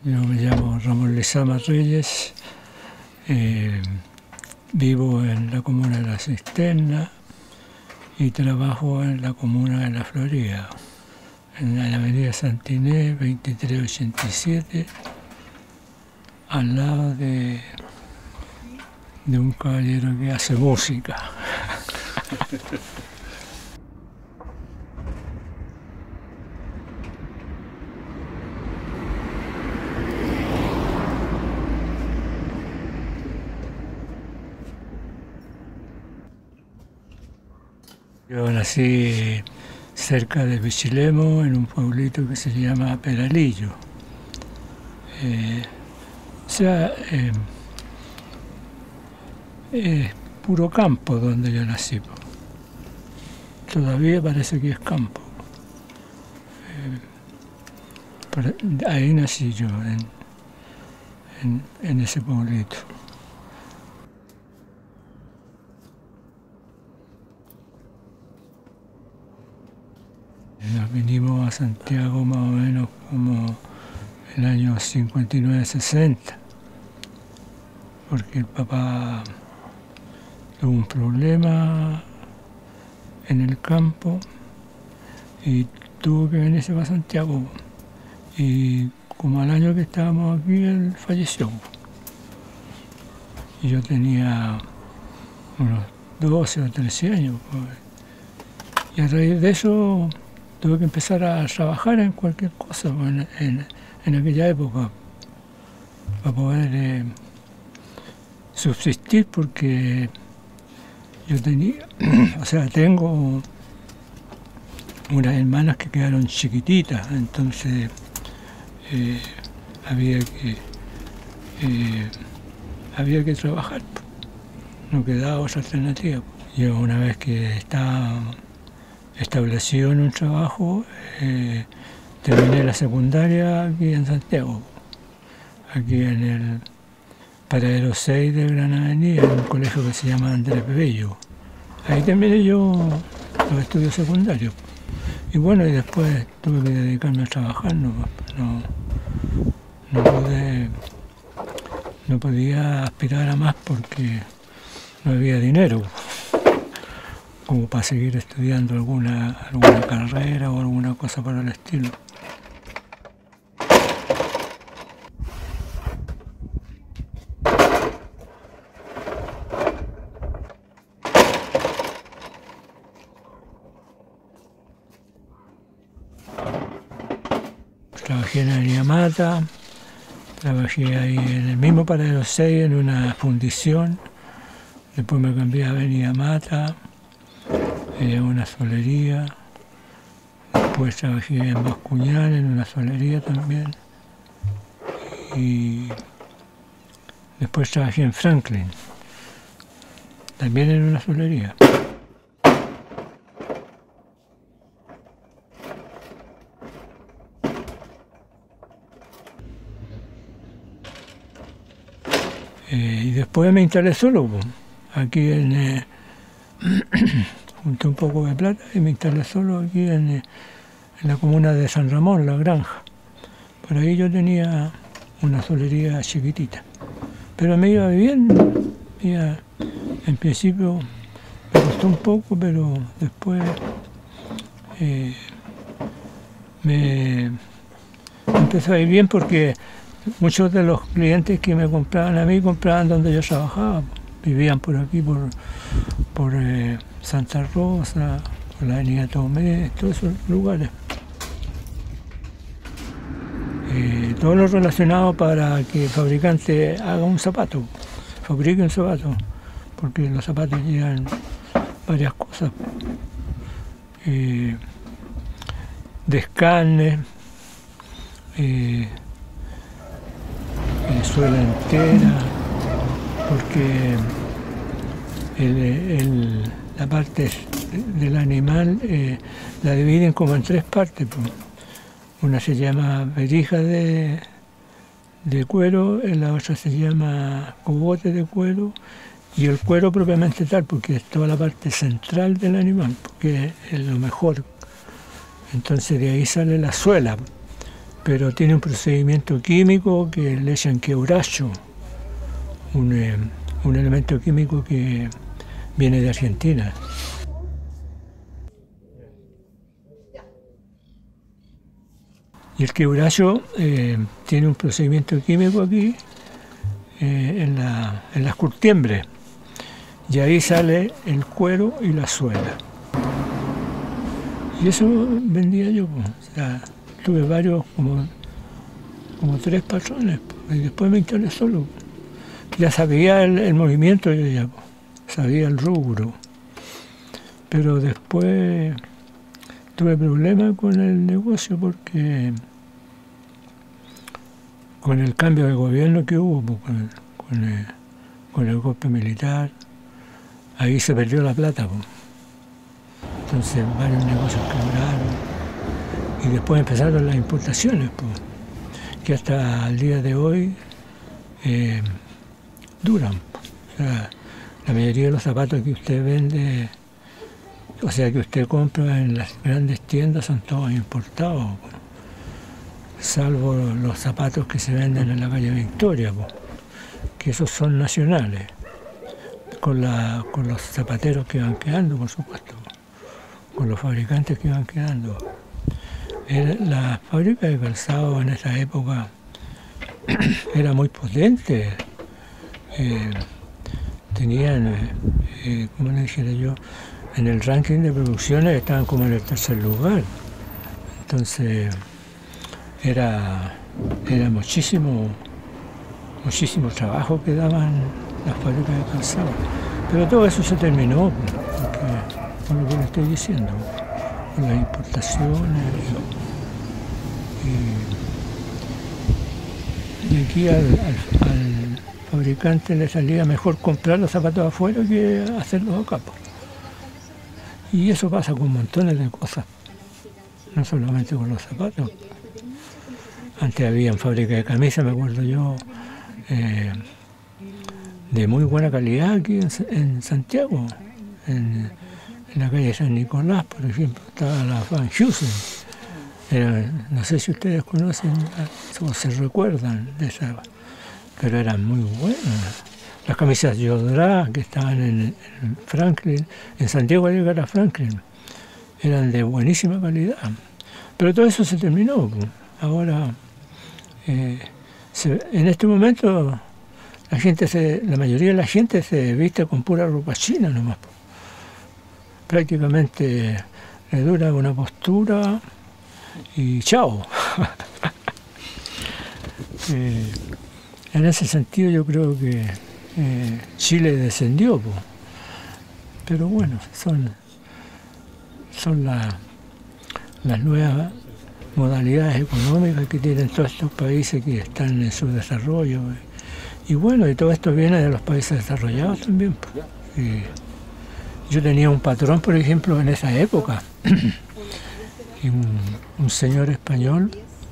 Yo me llamo Ramón Lezama Reyes, vivo en la comuna de La Cisterna y trabajo en la comuna de La Florida, en la avenida Santinés 2387, al lado de un caballero que hace música. Yo nací cerca de Pichilemu, en un pueblito que se llama Peralillo. Es puro campo donde yo nací. Todavía parece que es campo. Ahí nací yo, en ese pueblito. Nos vinimos a Santiago más o menos como el año 59-60, porque el papá tuvo un problema en el campo y tuvo que venirse para Santiago. Y como al año que estábamos aquí, él falleció. Y yo tenía unos 12 o 13 años. Y a raíz de eso tuve que empezar a trabajar en cualquier cosa en aquella época para poder subsistir, porque yo tengo unas hermanas que quedaron chiquititas, entonces había que trabajar, no quedaba otra alternativa. Yo, una vez que estaba establecido en un trabajo, terminé la secundaria aquí en Santiago, aquí en el Paradero 6 de Gran Avenida, en un colegio que se llama Andrés Bello. Ahí terminé yo los estudios secundarios. Y bueno, y después tuve que dedicarme a trabajar, no podía aspirar a más porque no había dinero como para seguir estudiando alguna carrera o alguna cosa por el estilo. Trabajé en Avenida Mata, trabajé ahí en el mismo Paradero 6 en una fundición, después me cambié a Avenida Mata, una solería, después trabajé en Bascuñán en una solería también, y después trabajé en Franklin, también en una solería. Y después me instalé solo, aquí junté un poco de plata y me instalé solo aquí en la comuna de San Ramón, La Granja. Por ahí yo tenía una solería chiquitita, pero me iba bien. En principio me costó un poco, pero después me empezó a ir bien, porque muchos de los clientes que me compraban a mí compraban donde yo trabajaba, vivían por aquí, por Santa Rosa, por la avenida Tomé, todos esos lugares. Todo lo relacionado para que el fabricante haga un zapato, fabrique un zapato, porque los zapatos llevan varias cosas, descarnes, suela entera, porque la parte del animal la dividen como en tres partes. Una se llama verija de cuero, la otra se llama cogote de cuero, y el cuero propiamente tal, porque es toda la parte central del animal, porque es lo mejor. Entonces de ahí sale la suela. pero tiene un procedimiento químico que le echan quebracho, un elemento químico que viene de Argentina. Y el quebracho tiene un procedimiento químico aquí en las curtiembres, y ahí sale el cuero y la suela. Y eso vendía yo, pues. O sea, tuve varios, como 3 patrones, pues, y después me instalé solo. Ya sabía el movimiento, yo ya sabía el rubro, pero después tuve problemas con el negocio porque con el cambio de gobierno que hubo, pues, con el golpe militar, ahí se perdió la plata, pues. Entonces varios negocios quebraron y después empezaron las importaciones, pues, que hasta el día de hoy duran. O sea, la mayoría de los zapatos que usted vende, o sea, que usted compra en las grandes tiendas, son todos importados, salvo los zapatos que se venden en la calle Victoria, que esos son nacionales, con los zapateros que van quedando, por supuesto, con los fabricantes que van quedando. La fábrica de calzado en esa época era muy potente. Tenían, como le dijera yo, en el ranking de producciones estaban como en el 3er lugar. Entonces era muchísimo trabajo que daban las fábricas de calzado. Pero todo eso se terminó, porque, por lo que le estoy diciendo, con las importaciones. Y aquí al fabricante le salía mejor comprar los zapatos afuera que hacerlos acá. Y eso pasa con montones de cosas, no solamente con los zapatos. Antes había fábricas de camisas, me acuerdo yo, de muy buena calidad aquí en Santiago, en la calle San Nicolás, por ejemplo, estaba la Van Heusen. No sé si ustedes conocen o se recuerdan de esa, pero eran muy buenas. Las camisas Yodra que estaban en Franklin, en Santiago de llegar a Franklin, eran de buenísima calidad. Pero todo eso se terminó. Ahora, en este momento, la mayoría de la gente se viste con pura ropa china nomás. Prácticamente le dura una postura y chao. En ese sentido yo creo que Chile descendió, pero bueno, son las nuevas modalidades económicas que tienen todos estos países que están en su desarrollo. Y bueno, y todo esto viene de los países desarrollados también. Yo tenía un patrón, por ejemplo, en esa época, un señor español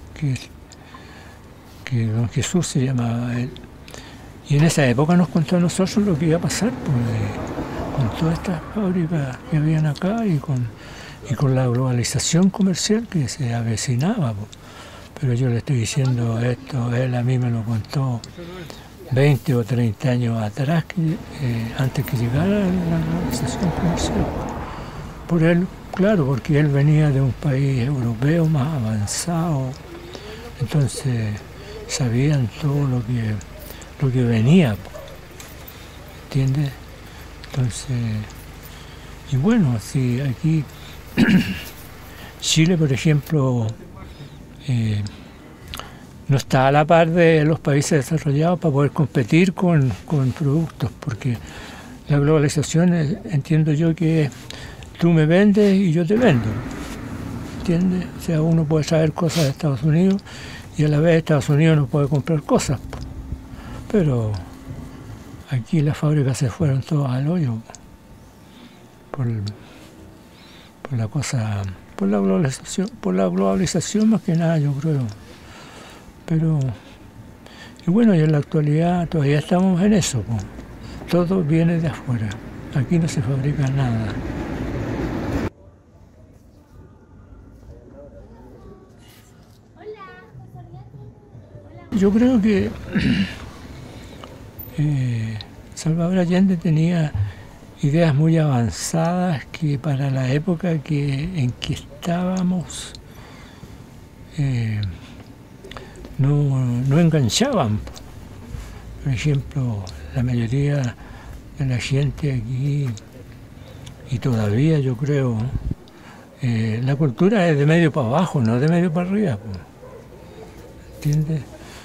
que don Jesús se llamaba él. Y en esa época nos contó a nosotros lo que iba a pasar con todas estas fábricas que habían acá y con la globalización comercial que se avecinaba. Pero yo le estoy diciendo esto, él a mí me lo contó 20 o 30 años atrás, antes que llegara la globalización comercial. Por él, claro, porque él venía de un país europeo más avanzado, entonces sabían todo lo que venía, ¿entiendes? Entonces, y bueno, si aquí Chile, por ejemplo, no está a la par de los países desarrollados para poder competir con productos, porque la globalización, entiendo yo que tú me vendes y yo te vendo, ¿entiendes? O sea, uno puede saber cosas de Estados Unidos y a la vez Estados Unidos no puede comprar cosas, pero aquí las fábricas se fueron todas al hoyo por la cosa, por la globalización más que nada, yo creo. Pero, y bueno, y en la actualidad todavía estamos en eso, todo viene de afuera, aquí no se fabrica nada. Yo creo que Salvador Allende tenía ideas muy avanzadas que para la época en que estábamos no enganchaban. Por ejemplo, la mayoría de la gente aquí, y todavía yo creo, la cultura es de medio para abajo, no de medio para arriba. ¿Entiendes?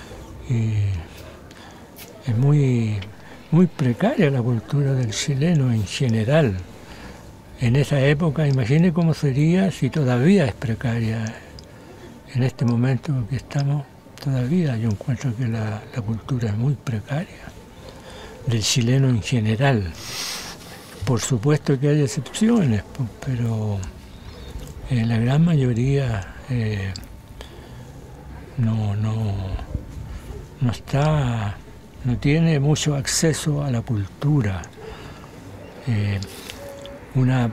Es muy precaria la cultura del chileno en general. En esa época, imagine cómo sería si todavía es precaria. En este momento que estamos, todavía yo encuentro que la cultura es muy precaria, del chileno en general. Por supuesto que hay excepciones, pero la gran mayoría no tiene mucho acceso a la cultura. Una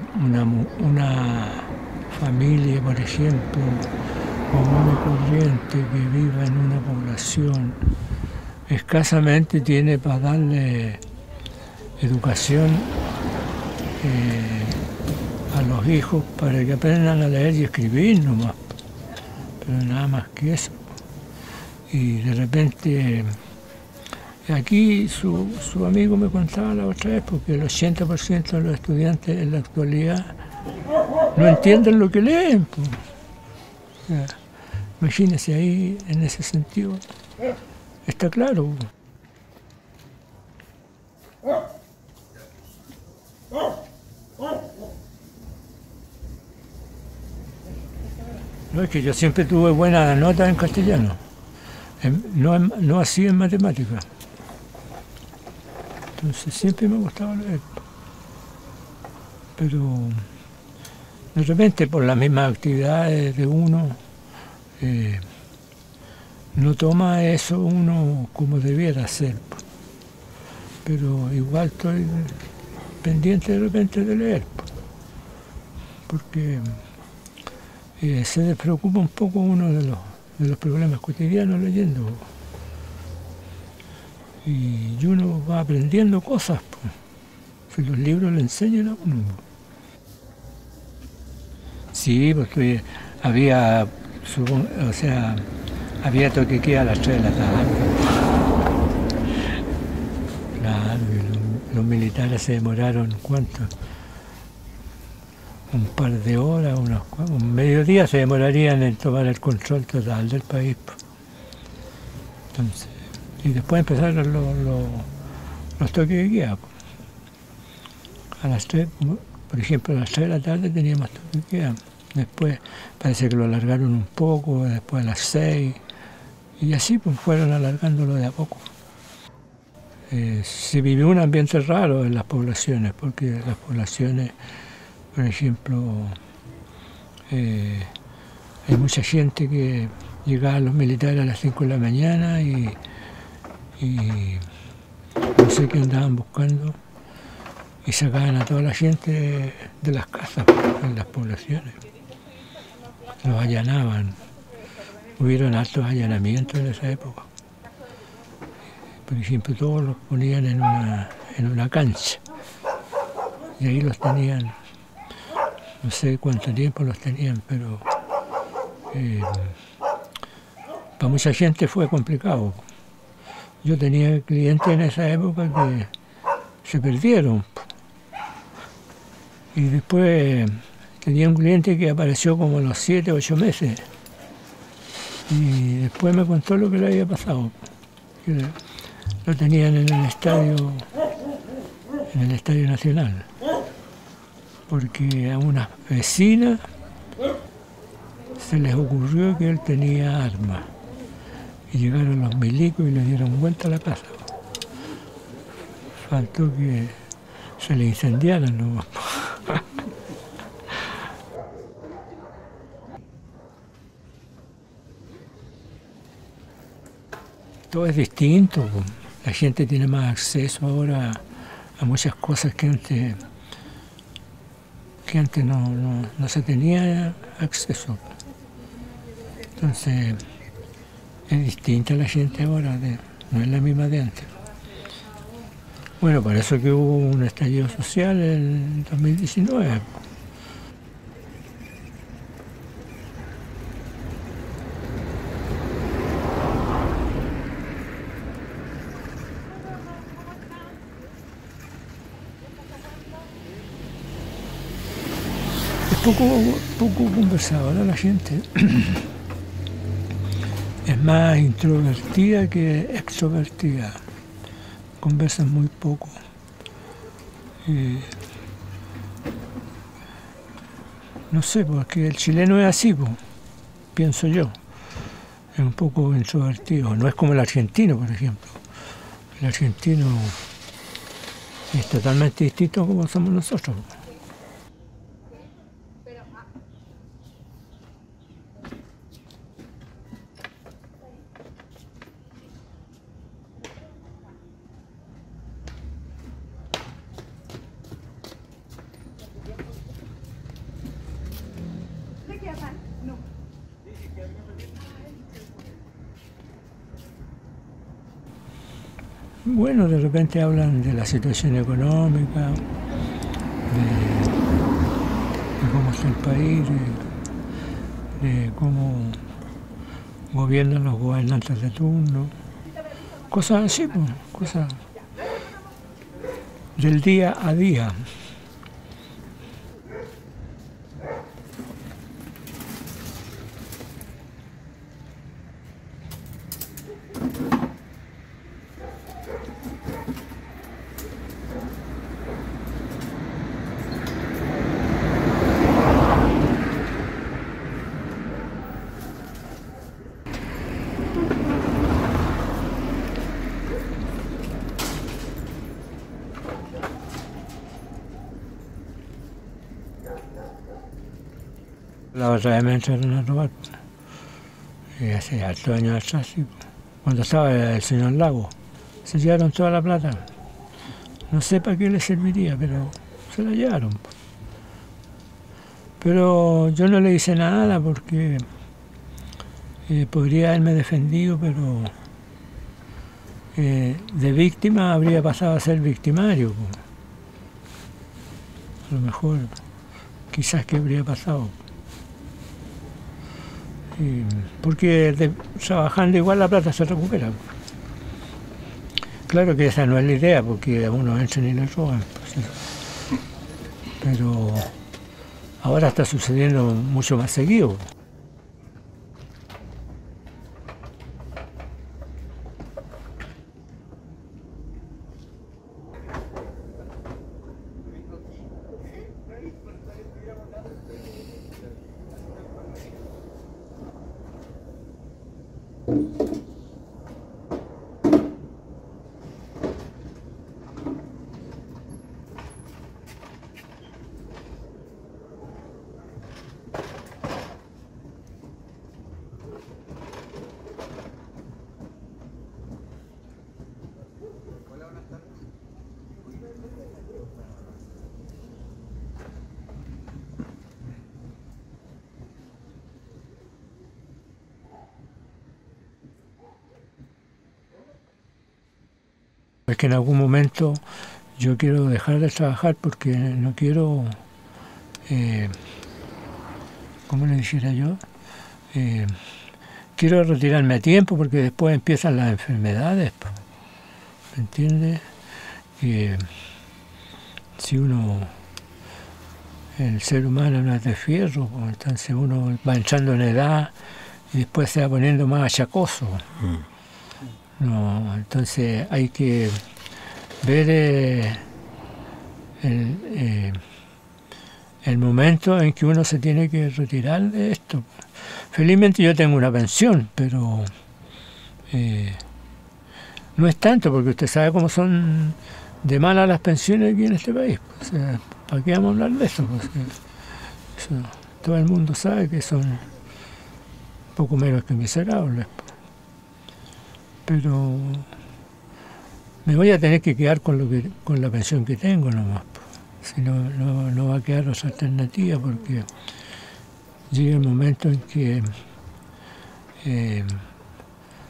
familia, por ejemplo, común y corriente que viva en una población, escasamente tiene para darle educación a los hijos para que aprendan a leer y escribir nomás, pero nada más que eso. Y de repente, aquí su amigo me contaba la otra vez, porque el 80% de los estudiantes en la actualidad no entienden lo que leen. Pues. O sea, imagínense ahí, en ese sentido, está claro. No, es que yo siempre tuve buenas notas en castellano, no así en matemáticas. Entonces siempre me gustaba leer. Pero de repente por las mismas actividades de uno, no toma eso uno como debiera ser. Pero igual estoy pendiente de repente de leer, porque se despreocupa un poco uno de los problemas cotidianos leyendo. Y uno va aprendiendo cosas, pues. Si los libros le enseñan a uno. Sí, porque había toque de queda a las 3 de la tarde. Claro, y los militares se demoraron, ¿cuánto? Un par de horas, un mediodía se demorarían en tomar el control total del país. Entonces, y después empezaron los toques de queda. A las 3, por ejemplo, a las 3 de la tarde teníamos toque de queda. Después parece que lo alargaron un poco, después a las 6, y así pues fueron alargándolo de a poco. Se vivió un ambiente raro en las poblaciones, porque las poblaciones, por ejemplo, hay mucha gente que llegaba a los militares a las 5 de la mañana y no sé qué andaban buscando, y sacaban a toda la gente de las casas en las poblaciones. Los allanaban. Hubieron altos allanamientos en esa época. Por ejemplo, todos los ponían en una cancha. Y ahí los tenían, no sé cuánto tiempo los tenían, pero para mucha gente fue complicado. Yo tenía clientes en esa época que se perdieron. Y después tenía un cliente que apareció como a los 7, 8 meses. Y después me contó lo que le había pasado. Que lo tenían en el Estadio Nacional. Porque a una vecina se les ocurrió que él tenía armas. Y llegaron los milicos y le dieron vuelta a la casa. Faltó que se le incendiaran nomás. Todo es distinto. La gente tiene más acceso ahora a muchas cosas que antes no se tenía acceso. Entonces, Es distinta la gente ahora, no es la misma de antes. Bueno, por eso que hubo un estallido social en 2019. Es poco conversadora la gente. Es más introvertida que extrovertida. Conversan muy poco. No sé, porque el chileno es así, pienso yo. Es un poco introvertido. No es como el argentino, por ejemplo. El argentino es totalmente distinto a como somos nosotros. Bueno, de repente hablan de la situación económica, de cómo está el país, de cómo gobiernan los gobernantes de turno, cosas así, pues, cosas del día a día. La otra vez me entraron a robar, hace hartos años atrás, sí, cuando estaba el señor Lago. Se llevaron toda la plata. No sé para qué les serviría, pero se la llevaron. Pero yo no le hice nada porque podría haberme defendido, pero de víctima habría pasado a ser victimario. A lo mejor, quizás que habría pasado. Porque trabajando igual la plata se recupera. Claro que esa no es la idea, porque a uno entran y le roban. Pero ahora está sucediendo mucho más seguido. Es que en algún momento yo quiero dejar de trabajar porque no quiero, ¿cómo le dijera yo? Quiero retirarme a tiempo porque después empiezan las enfermedades, ¿me entiendes? Si el ser humano no es de fierro, entonces uno va entrando en edad y después se va poniendo más achacoso. No, entonces hay que ver el momento en que uno se tiene que retirar de esto. Felizmente yo tengo una pensión, pero no es tanto, porque usted sabe cómo son de malas las pensiones aquí en este país. O sea, ¿para qué vamos a hablar de eso? Todo el mundo sabe que son poco menos que miserables. Pero me voy a tener que quedar con la pensión que tengo nomás. Si no va a quedar otra alternativa, porque llega el momento en que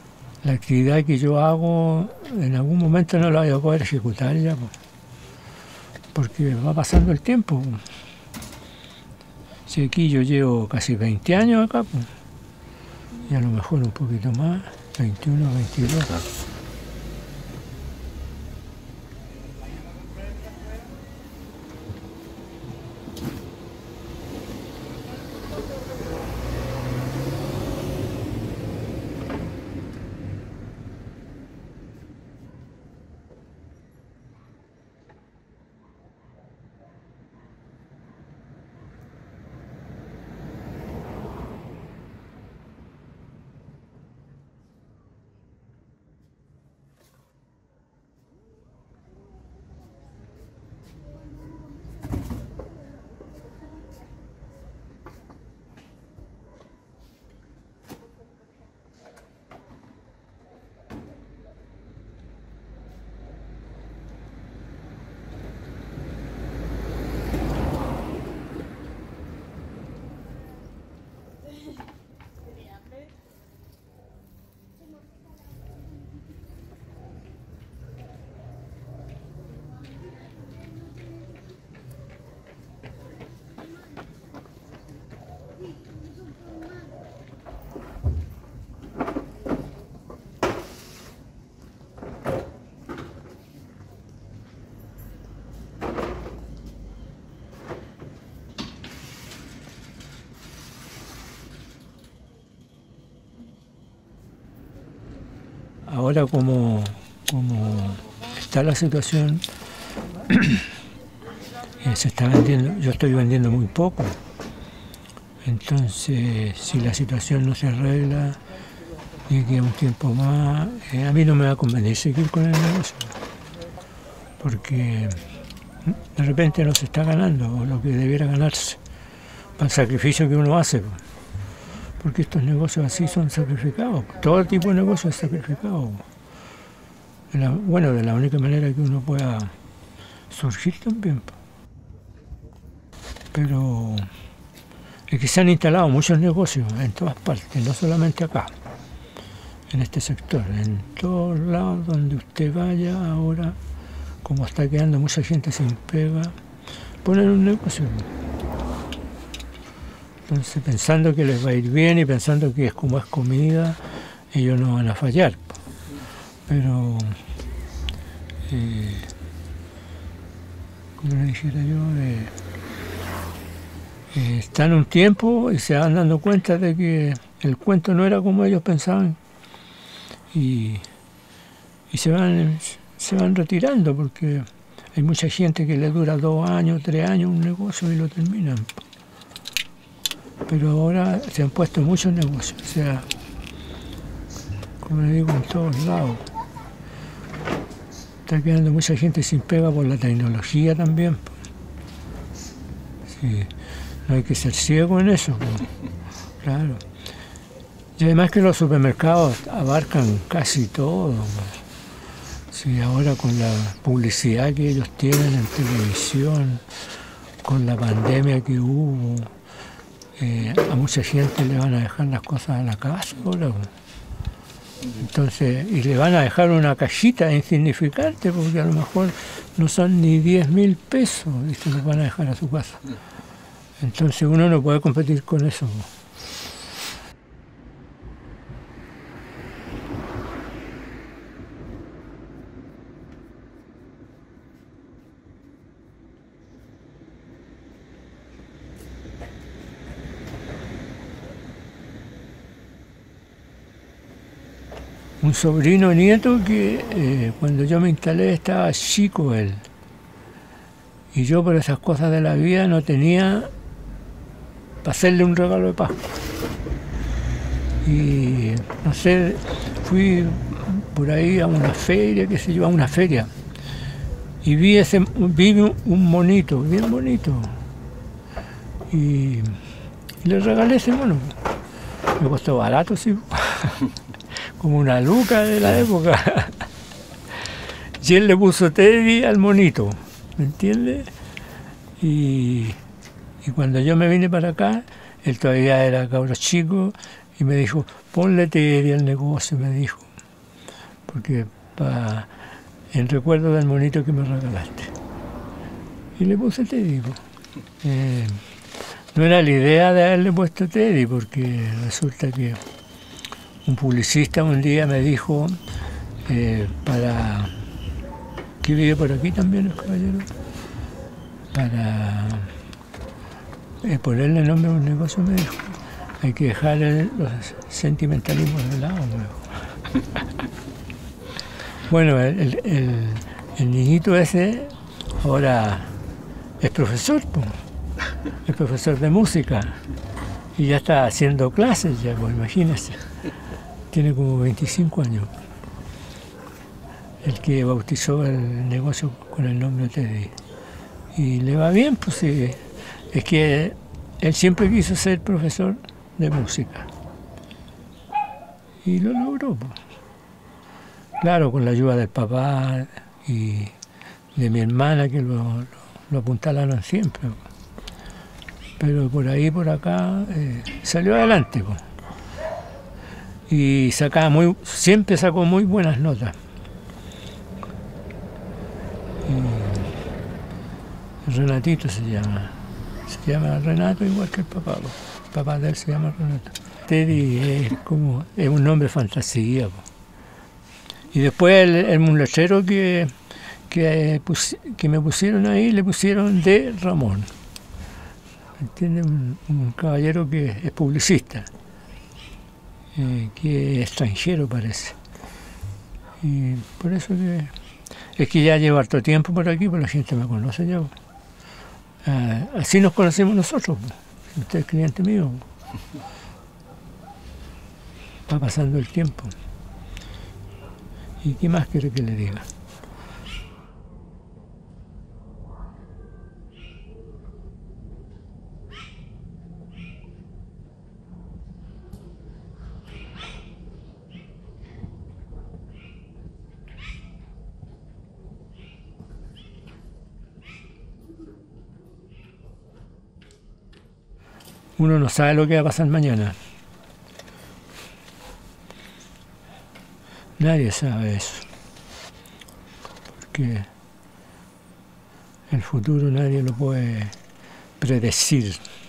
la actividad que yo hago en algún momento no la voy a poder ejecutar ya, porque va pasando el tiempo. Si aquí yo llevo casi 20 años acá, y a lo mejor un poquito más, 21, 22. Ahora como está la situación, se está vendiendo, yo estoy vendiendo muy poco. Entonces, si la situación no se arregla y queda un tiempo más, a mí no me va a convenir seguir con el negocio, porque de repente no se está ganando lo que debiera ganarse para el sacrificio que uno hace. Porque estos negocios así son sacrificados, todo tipo de negocio es sacrificado. Bueno, de la única manera que uno pueda surgir también. Pero es que se han instalado muchos negocios en todas partes, no solamente acá, en este sector, en todos lados donde usted vaya ahora, como está quedando mucha gente sin pega, ponen un negocio. Entonces, pensando que les va a ir bien y pensando que es como es comida, ellos no van a fallar. Pero, como le dijera yo, están un tiempo y se van dando cuenta de que el cuento no era como ellos pensaban y se van retirando porque hay mucha gente que le dura 2 años, 3 años un negocio y lo terminan. Pero ahora se han puesto muchos negocios, o sea, como le digo, en todos lados. Está quedando mucha gente sin pega por la tecnología también. Sí, no hay que ser ciego en eso, claro. Y además que los supermercados abarcan casi todo. Sí, ahora con la publicidad que ellos tienen en televisión, con la pandemia que hubo, a mucha gente le van a dejar las cosas a la casa ahora. Entonces, y le van a dejar una cajita insignificante porque a lo mejor no son ni 10.000 pesos y se los van a dejar a su casa. Entonces uno no puede competir con eso. Un sobrino nieto que cuando yo me instalé estaba chico él. Y yo por esas cosas de la vida no tenía para hacerle un regalo de Pascua. Y no sé, fui por ahí a una feria, qué sé yo, a una feria. Y vi un monito, bien bonito. Y le regalé ese mono. Me costó barato, sí. Como una luca de la época. Y él le puso Teddy al monito, ¿me entiendes? Y cuando yo me vine para acá, él todavía era cabro chico, y me dijo, ponle Teddy al negocio, me dijo. porque en recuerdo del monito que me regalaste. Y le puse Teddy. No era la idea de haberle puesto Teddy, porque resulta que un publicista un día me dijo, que vive por aquí también el caballero, para ponerle nombre a un negocio, me dijo, hay que dejar los sentimentalismos de lado. Bueno, el niñito ese ahora es profesor, es profesor de música y ya está haciendo clases, ya, pues imagínense, tiene como 25 años. El que bautizó el negocio con el nombre Teddy. Y le va bien, pues sí. Es que él siempre quiso ser profesor de música. Y lo logró, pues. Claro, con la ayuda del papá y de mi hermana, que lo apuntalaron siempre. Pero por ahí, por acá, salió adelante, pues. Y siempre sacó muy buenas notas. Renatito se llama Renato igual que el papá. El papá de él se llama Renato. Teddy es un nombre fantasía. Y después el muletrero que me pusieron ahí, le pusieron de Ramón. ¿Entiendes? Un caballero que es publicista, que es extranjero parece. Y por eso es que ya llevo harto tiempo por aquí, pues la gente me conoce ya. Así nos conocemos nosotros. Usted es cliente mío. Va pasando el tiempo. ¿Y qué más quiere que le diga? Uno no sabe lo que va a pasar mañana. Nadie sabe eso. Porque el futuro nadie lo puede predecir.